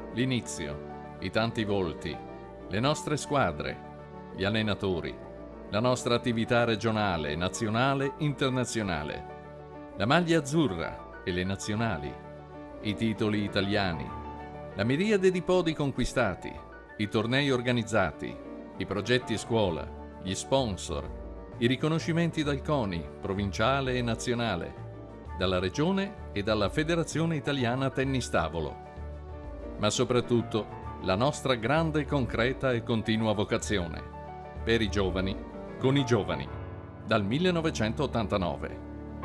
L'inizio, i tanti volti, le nostre squadre, gli allenatori, la nostra attività regionale, nazionale, internazionale, la maglia azzurra e le nazionali, i titoli italiani, la miriade di podi conquistati, i tornei organizzati, i progetti scuola, gli sponsor, i riconoscimenti dal CONI, provinciale e nazionale, dalla Regione e dalla Federazione Italiana Tennis Tavolo, ma soprattutto la nostra grande, concreta e continua vocazione, per i giovani, con i giovani, dal 1989.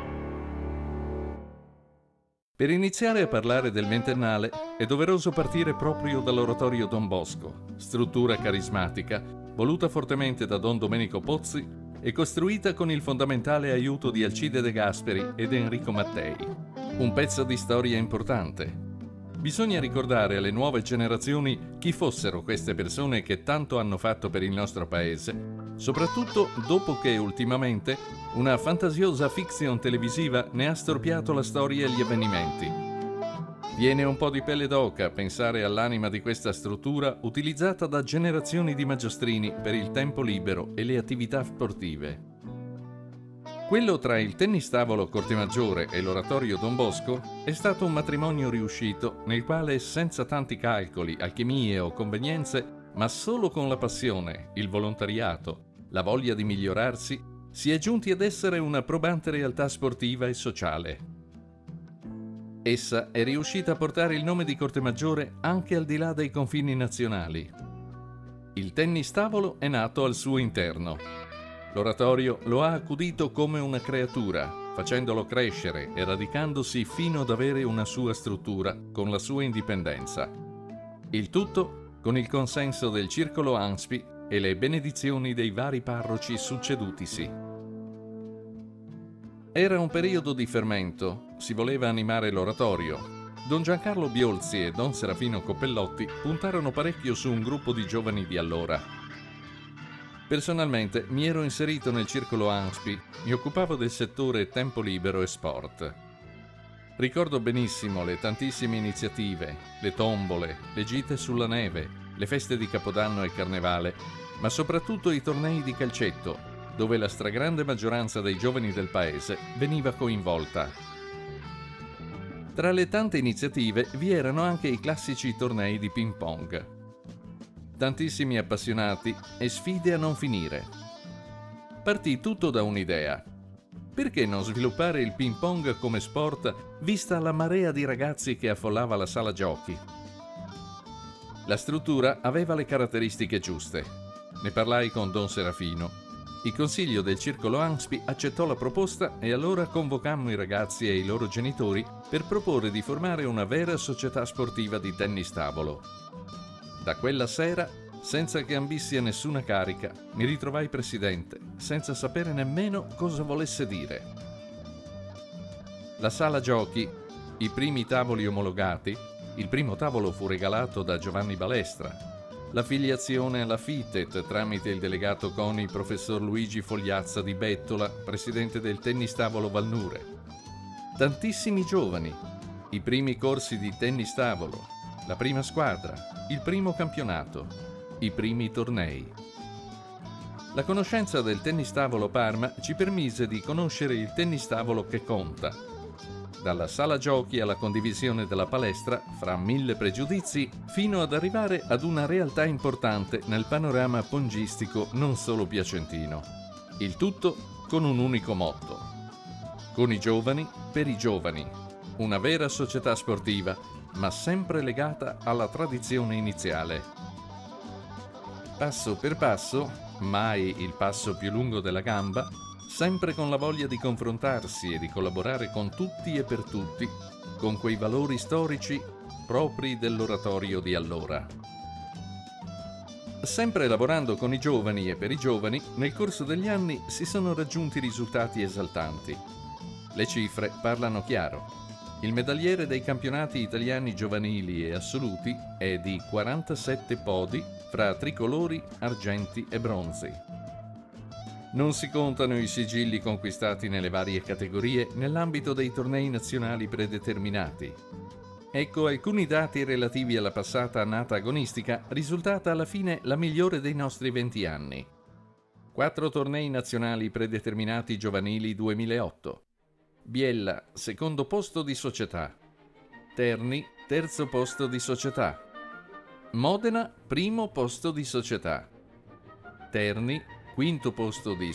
Per iniziare a parlare del ventennale è doveroso partire proprio dall'Oratorio Don Bosco, struttura carismatica, voluta fortemente da Don Domenico Pozzi e costruita con il fondamentale aiuto di Alcide De Gasperi ed Enrico Mattei. Un pezzo di storia importante. Bisogna ricordare alle nuove generazioni chi fossero queste persone che tanto hanno fatto per il nostro paese, soprattutto dopo che ultimamente una fantasiosa fiction televisiva ne ha storpiato la storia e gli avvenimenti. Viene un po' di pelle d'oca pensare all'anima di questa struttura utilizzata da generazioni di magiostrini per il tempo libero e le attività sportive. Quello tra il tennis tavolo Cortemaggiore e l'Oratorio Don Bosco è stato un matrimonio riuscito nel quale, senza tanti calcoli, alchimie o convenienze, ma solo con la passione, il volontariato, la voglia di migliorarsi, si è giunti ad essere una probante realtà sportiva e sociale. Essa è riuscita a portare il nome di Cortemaggiore anche al di là dei confini nazionali. Il tennis tavolo è nato al suo interno. L'oratorio lo ha accudito come una creatura, facendolo crescere e radicandosi fino ad avere una sua struttura con la sua indipendenza. Il tutto con il consenso del Circolo Anspi e le benedizioni dei vari parroci succedutisi. Era un periodo di fermento, si voleva animare l'oratorio. Don Giancarlo Biolzi e Don Serafino Coppellotti puntarono parecchio su un gruppo di giovani di allora. Personalmente mi ero inserito nel Circolo Anspi, mi occupavo del settore tempo libero e sport. Ricordo benissimo le tantissime iniziative, le tombole, le gite sulla neve, le feste di Capodanno e Carnevale, ma soprattutto i tornei di calcetto, dove la stragrande maggioranza dei giovani del paese veniva coinvolta. Tra le tante iniziative vi erano anche i classici tornei di ping pong. Tantissimi appassionati e sfide a non finire. Partì tutto da un'idea. Perché non sviluppare il ping pong come sport vista la marea di ragazzi che affollava la sala giochi? La struttura aveva le caratteristiche giuste. Ne parlai con Don Serafino. Il consiglio del Circolo Anspi accettò la proposta e allora convocammo i ragazzi e i loro genitori per proporre di formare una vera società sportiva di tennis tavolo. Da quella sera, senza che ambissi a nessuna carica, mi ritrovai presidente, senza sapere nemmeno cosa volesse dire. La sala giochi, i primi tavoli omologati, il primo tavolo fu regalato da Giovanni Balestra, l'affiliazione alla FITET tramite il delegato CONI professor Luigi Fogliazza di Bettola, presidente del tennis tavolo Valnure. Tantissimi giovani, i primi corsi di tennis tavolo, la prima squadra, il primo campionato, i primi tornei. La conoscenza del tennis tavolo Parma ci permise di conoscere il tennis tavolo che conta. Dalla sala giochi alla condivisione della palestra, fra 1000 pregiudizi, fino ad arrivare ad una realtà importante nel panorama pongistico non solo piacentino. Il tutto con un unico motto: con i giovani, per i giovani. Una vera società sportiva, ma sempre legata alla tradizione iniziale. Passo per passo, mai il passo più lungo della gamba, sempre con la voglia di confrontarsi e di collaborare con tutti e per tutti, con quei valori storici propri dell'oratorio di allora. Sempre lavorando con i giovani e per i giovani, nel corso degli anni si sono raggiunti risultati esaltanti. Le cifre parlano chiaro. Il medagliere dei campionati italiani giovanili e assoluti è di 47 podi fra tricolori, argenti e bronzi. Non si contano i sigilli conquistati nelle varie categorie nell'ambito dei tornei nazionali predeterminati. Ecco alcuni dati relativi alla passata annata agonistica, risultata alla fine la migliore dei nostri 20 anni. 4 tornei nazionali predeterminati giovanili 2008. Biella, secondo posto di società. Terni, terzo posto di società. Modena, primo posto di società. Terni, quinto posto di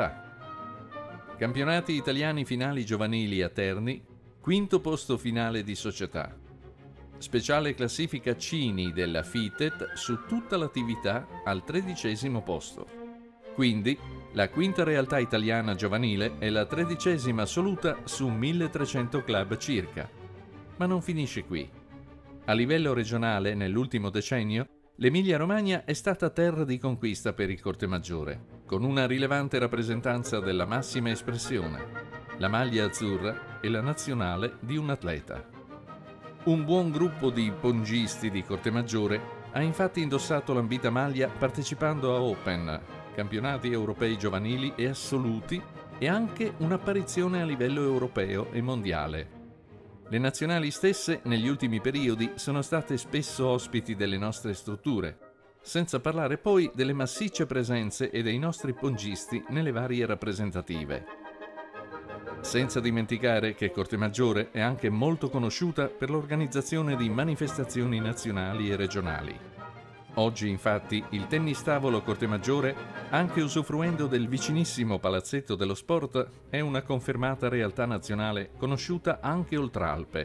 società. Campionati italiani finali giovanili a Terni, quinto posto finale di società. Speciale classifica Cini della FITET su tutta l'attività al 13° posto. Quindi, la quinta realtà italiana giovanile è la 13ª assoluta su 1300 club circa. Ma non finisce qui. A livello regionale, nell'ultimo decennio, l'Emilia-Romagna è stata terra di conquista per il Cortemaggiore, con una rilevante rappresentanza della massima espressione, la maglia azzurra e la nazionale di un atleta. Un buon gruppo di pongisti di Cortemaggiore ha infatti indossato l'ambita maglia partecipando a Open, campionati europei giovanili e assoluti e anche un'apparizione a livello europeo e mondiale. Le nazionali stesse negli ultimi periodi sono state spesso ospiti delle nostre strutture, senza parlare poi delle massicce presenze e dei nostri pongisti nelle varie rappresentative. Senza dimenticare che Cortemaggiore è anche molto conosciuta per l'organizzazione di manifestazioni nazionali e regionali. Oggi, infatti, il tennis tavolo Cortemaggiore, anche usufruendo del vicinissimo Palazzetto dello Sport, è una confermata realtà nazionale conosciuta anche oltre Alpe.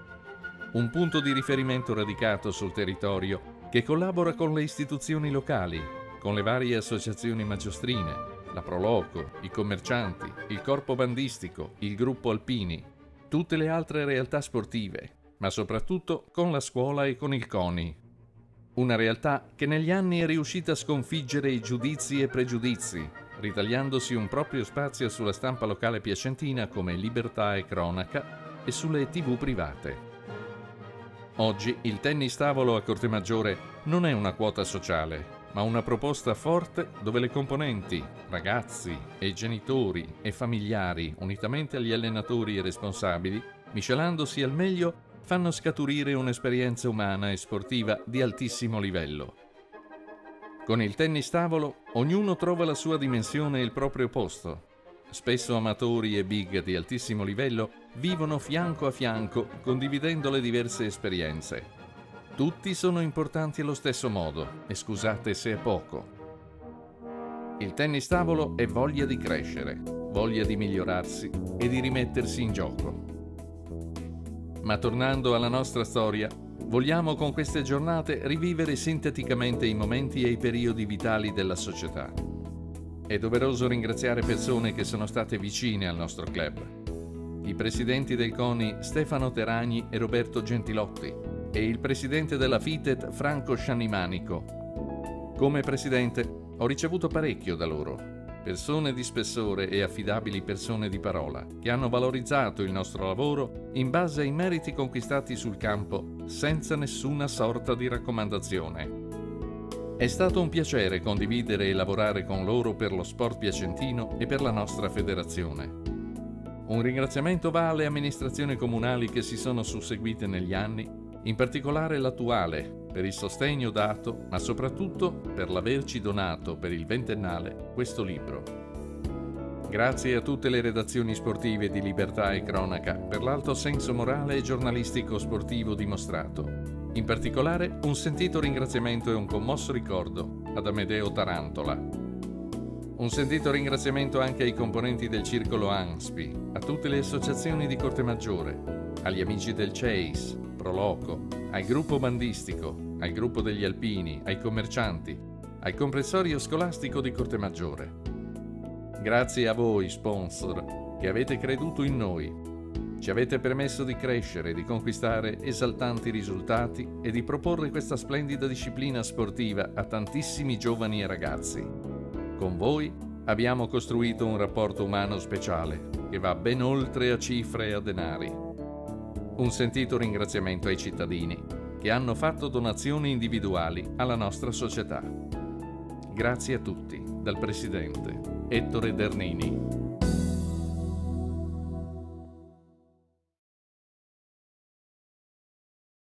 Un punto di riferimento radicato sul territorio che collabora con le istituzioni locali, con le varie associazioni maggiostrine, la Proloco, i commercianti, il corpo bandistico, il gruppo alpini, tutte le altre realtà sportive, ma soprattutto con la scuola e con il CONI. Una realtà che negli anni è riuscita a sconfiggere i giudizi e pregiudizi, ritagliandosi un proprio spazio sulla stampa locale piacentina come Libertà e Cronaca e sulle TV private. Oggi il tennis tavolo a Cortemaggiore non è una quota sociale, ma una proposta forte dove le componenti, ragazzi e genitori e familiari, unitamente agli allenatori e responsabili, miscelandosi al meglio, fanno scaturire un'esperienza umana e sportiva di altissimo livello. Con il tennis tavolo ognuno trova la sua dimensione e il proprio posto. Spesso amatori e big di altissimo livello vivono fianco a fianco condividendo le diverse esperienze. Tutti sono importanti allo stesso modo e scusate se è poco. Il tennis tavolo è voglia di crescere, voglia di migliorarsi e di rimettersi in gioco. Ma tornando alla nostra storia, vogliamo con queste giornate rivivere sinteticamente i momenti e i periodi vitali della società. È doveroso ringraziare persone che sono state vicine al nostro club. I presidenti del CONI Stefano Teragni e Roberto Gentilotti e il presidente della FITET Franco Sciannimanico. Come presidente ho ricevuto parecchio da loro. Persone di spessore e affidabili persone di parola, che hanno valorizzato il nostro lavoro in base ai meriti conquistati sul campo, senza nessuna sorta di raccomandazione. È stato un piacere condividere e lavorare con loro per lo sport piacentino e per la nostra federazione. Un ringraziamento va alle amministrazioni comunali che si sono susseguite negli anni, in particolare l'attuale, per il sostegno dato, ma soprattutto per l'averci donato per il 20ennale questo libro. Grazie a tutte le redazioni sportive di Libertà e Cronaca per l'alto senso morale e giornalistico sportivo dimostrato. In particolare un sentito ringraziamento e un commosso ricordo ad Amedeo Tarantola. Un sentito ringraziamento anche ai componenti del Circolo ANSPI, a tutte le associazioni di Cortemaggiore, agli amici del CEIS, Proloco, al gruppo bandistico, al gruppo degli alpini, ai commercianti, al comprensorio scolastico di Cortemaggiore. Grazie a voi, sponsor, che avete creduto in noi. Ci avete permesso di crescere, di conquistare esaltanti risultati e di proporre questa splendida disciplina sportiva a tantissimi giovani e ragazzi. Con voi abbiamo costruito un rapporto umano speciale che va ben oltre a cifre e a denari. Un sentito ringraziamento ai cittadini che hanno fatto donazioni individuali alla nostra società. Grazie a tutti, dal Presidente Ettore Dernini.